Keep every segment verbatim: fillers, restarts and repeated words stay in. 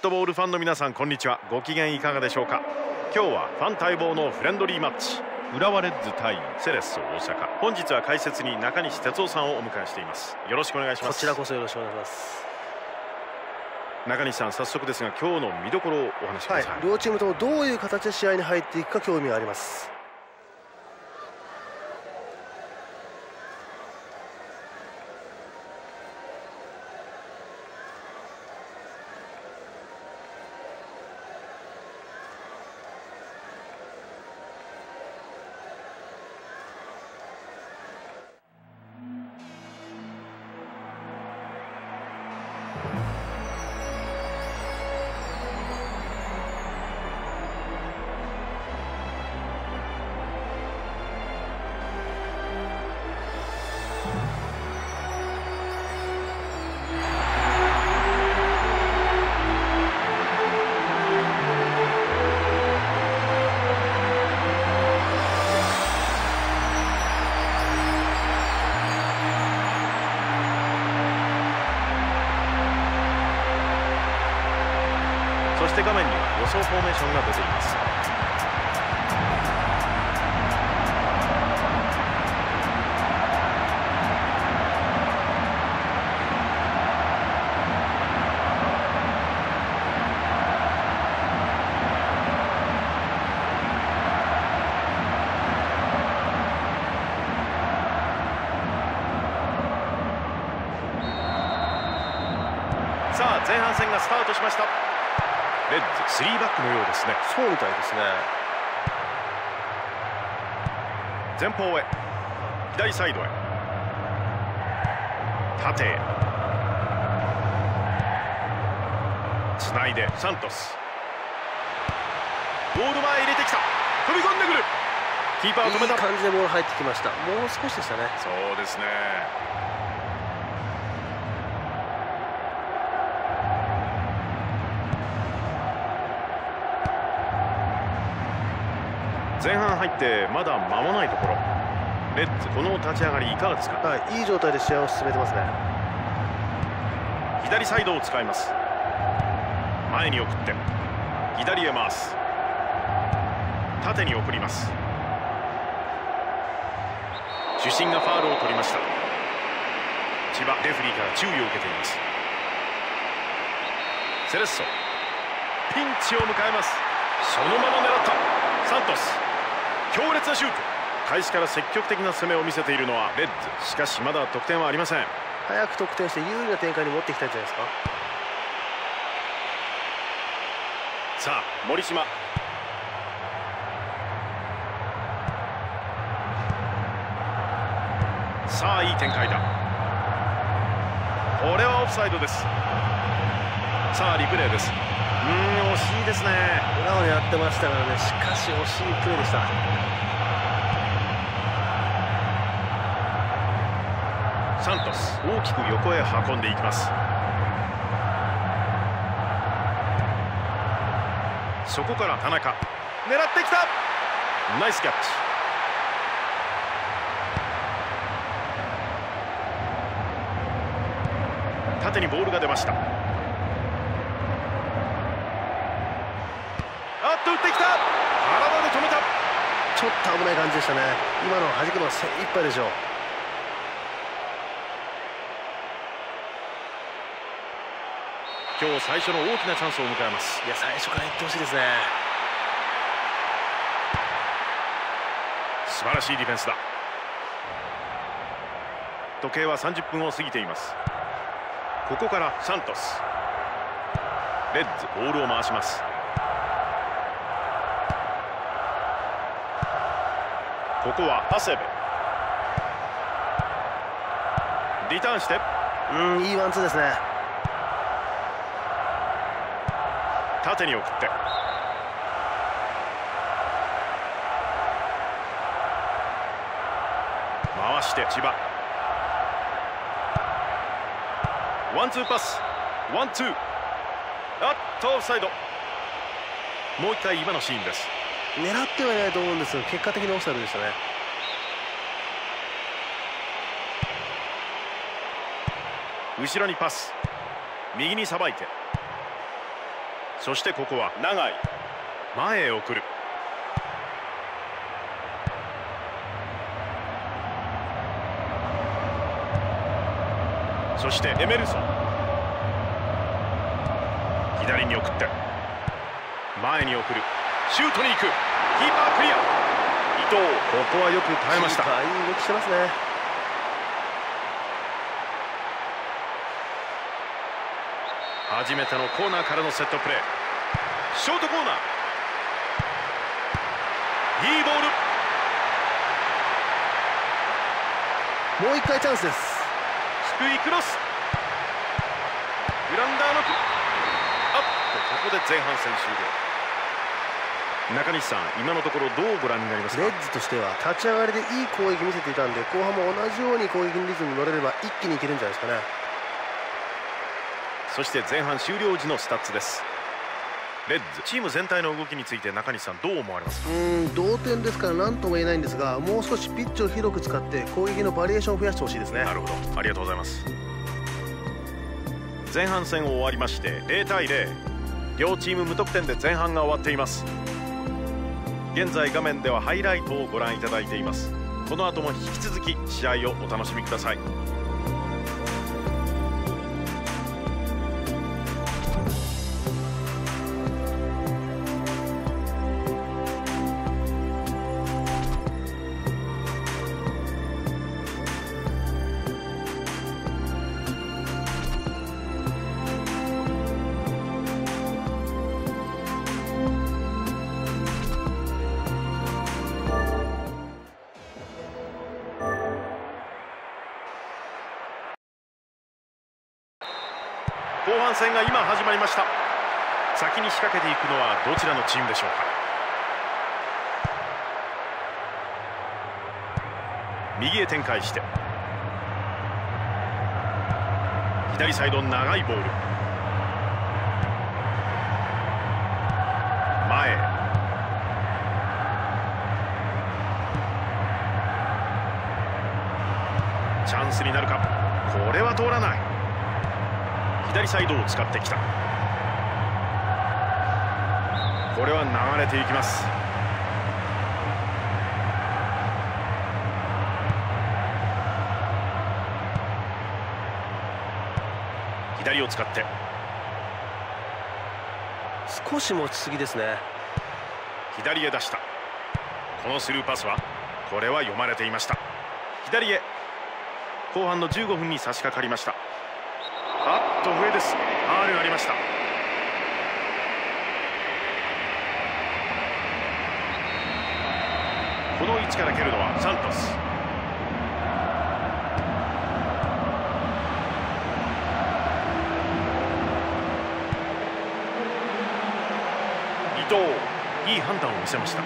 トボールファンの皆さん、こんにちは。ご機嫌いかがでしょうか。今日はファン待望のフレンドリーマッチ、浦和レッズ対セレッソ大阪。本日は解説に中西哲夫さんをお迎えしています。よろしくお願いします。 こちらこそよろしくお願いします。 中西さん、早速ですが今日の見どころをお話しください。 はい、両チームともどういう形で試合に入っていくか興味があります。 そして画面には予想フォーメーションが出ています。さあ前半戦がスタートしました。レッズスリーバックのようですね。 そうみたいですね。 前方へ、左サイドへ、縦へつないでサントス、ゴール前入れてきた、飛び込んでくる、キーパー止めた。 いい感じでボール入ってきました。もう少しでしたね。 そうですね。前半入ってまだ間もないところ、レッズこの立ち上がりいかがですか。 はい、いい状態で試合を進めてますね。 左サイドを使います。前に送って左へ回す、縦に送ります。主審がファウルを取りました。千葉レフェリーから注意を受けています。セレッソピンチを迎えます。そのまま狙ったサントス、強烈なシュート。開始から積極的な攻めを見せているのはレッズ。しかしまだ得点はありません。 早く得点して有利な展開に持っていきたいんじゃないですか。 さあ森島、さあいい展開だ。これはオフサイドです。さあリプレイです。うーん惜しいですね。 裏を狙ってましたからね。しかし惜しいプレーでした。 サントス大きく横へ運んでいきます。そこから田中、狙ってきた、ナイスキャッチ。縦にボールが出ました。あっと打ってきた、体で止めた。 ちょっと危ない感じでしたね。今の弾くのは精一杯でしょう。 今日最初の大きなチャンスを迎えます。 いや、最初からいってほしいですね。 素晴らしいディフェンスだ。時計はさんじゅっぷんを過ぎています。ここからサントス、レッズボールを回します。ここは長谷部、リターンして、 うん、いいワンツーですね。 縦に送って回して千葉、ワンツーパス、ワンツー、あっとオフサイド。もう一回今のシーンです。 狙ってはいないと思うんですが、結果的にオフサイドでしたね。 後ろにパス、右にさばいてそしてここは長い前へ送る。そしてエメルソン、左に送って前に送る、シュートに行く、キーパークリア。伊藤、ここはよく耐えました。 いい動きしてますね。 初めてのコーナーからのセットプレー、ショートコーナー、いいボール。もう一回チャンスです。 低いクロス、グランダーのあっと、ここで前半戦終了。中西さん、今のところどうご覧になりますか？ レッズとしては立ち上がりでいい攻撃見せていたんで、後半も同じように攻撃のリズムに乗れれば一気にいけるんじゃないですかね。 そして前半終了時のスタッツです。レッズチーム全体の動きについて中西さんどう思われますか？ うーん同点ですから何とも言えないんですが、もう少しピッチを広く使って攻撃のバリエーションを増やしてほしいですね。 なるほど、ありがとうございます。前半戦を終わりましてゼロたいゼロ、両チーム無得点で前半が終わっています。現在画面ではハイライトをご覧いただいています。この後も引き続き試合をお楽しみください。後半戦が今始まりました。先に仕掛けていくのはどちらのチームでしょうか。右へ展開して左サイド、長いボール、前へ、チャンスになるか。これは通らない。左サイドを使ってきた。これは流れていきます。左を使って少し持ちすぎですね。 左へ出した。このスルーパスは、これは読まれていました。左へ。後半のじゅうごふんに差し掛かりました。あっと上です。ファウルがありました。この位置から蹴るのはサントス。伊藤、いい判断を見せました。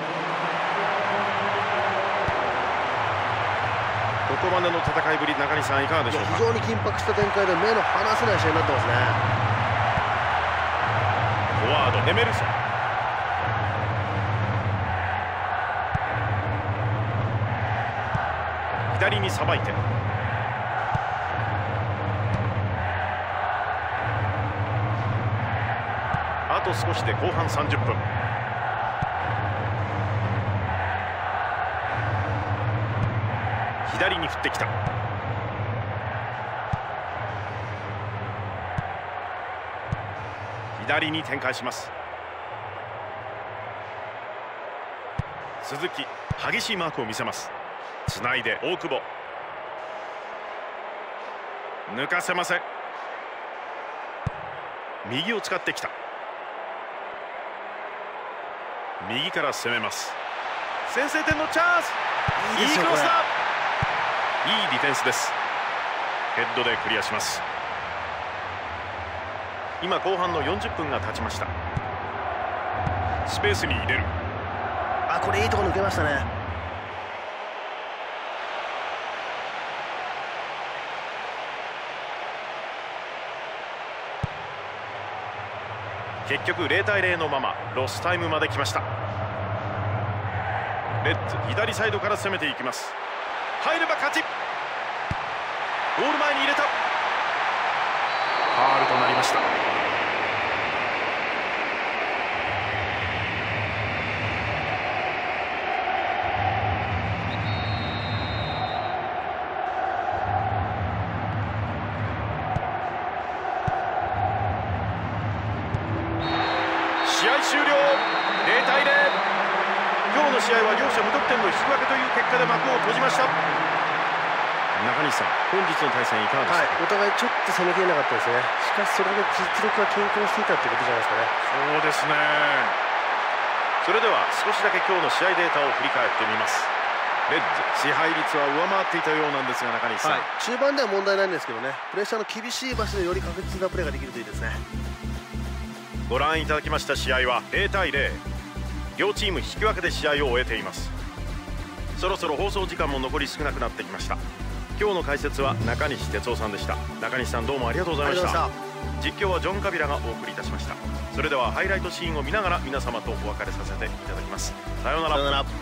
ここまでの戦いぶり、中西さんいかがでしょうか。 非常に緊迫した展開で目の離せない試合になってますね。 フォワードエメルソン、左にさばいてあと少しで後半さんじゅっぷん。左に振ってきた。左に展開します。鈴木、激しいマークを見せます。つないで大久保、抜かせません。右を使ってきた。右から攻めます。先制点のチャンス。いいクロスだ。いいディフェンスです。ヘッドでクリアします。今後半のよんじゅっぷんが経ちました。スペースに入れる。 あ、これいいとこ抜けましたね。 結局ゼロたいゼロのままロスタイムまで来ました。レッズ左サイドから攻めていきます。入れば勝ち。ゴール前に入れた。ファウルとなりました。 の試合は両者無得点の引き分けという結果で幕を閉じました。中西さん、本日の対戦いかがですか？ はい、お互いちょっと攻めきれなかったですね。しかしそれで実力が均衡していたということじゃないですかね。 そうですね。それでは少しだけ今日の試合データを振り返ってみます。レッズ支配率は上回っていたようなんですが、中西さん、はい、 中盤では問題ないんですけどね、プレッシャーの厳しい場所でより確実なプレーができるといいですね。 ご覧いただきました試合はゼロたいゼロ、両チーム引き分けで試合を終えています。そろそろ放送時間も残り少なくなってきました。今日の解説は中西哲夫さんでした。中西さん、どうもありがとうございました。実況はジョン・カビラがお送りいたしました。それではハイライトシーンを見ながら皆様とお別れさせていただきます。さようなら。 さようなら。